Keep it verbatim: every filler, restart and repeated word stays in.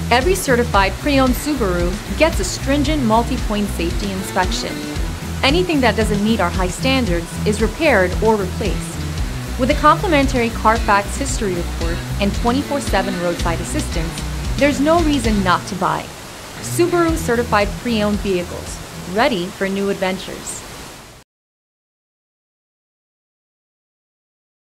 Every certified pre-owned Subaru gets a stringent multi-point safety inspection. Anything that doesn't meet our high standards is repaired or replaced. With a complimentary Carfax history report and twenty-four seven roadside assistance, there's no reason not to buy. Subaru certified pre-owned vehicles, ready for new adventures.